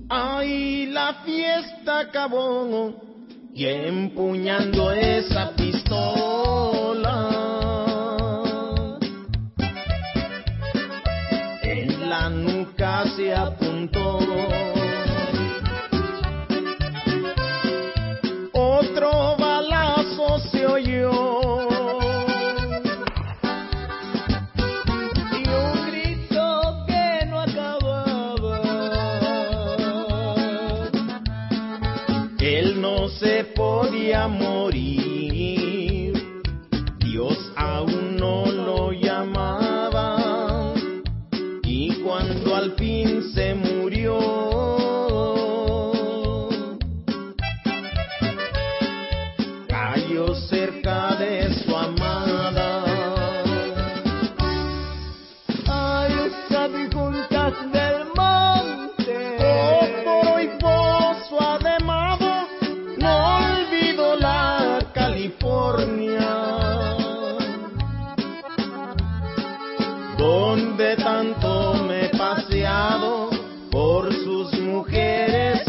Ay, la fiesta acabó y empuñando esa pistola en la nuca se apuntó. Otro balazo se oyó. Él no se podía morir, Dios aún no lo llamaba, y cuando al fin se murió, cayó cerca de su amada. Ay, esas juntas del monte, Fósforo y pozo ademado, no olvido la California, donde tanto me he paseado por sus mujeres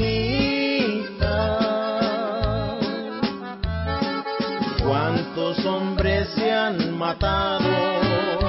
bonitas. Cuántos hombres se han matado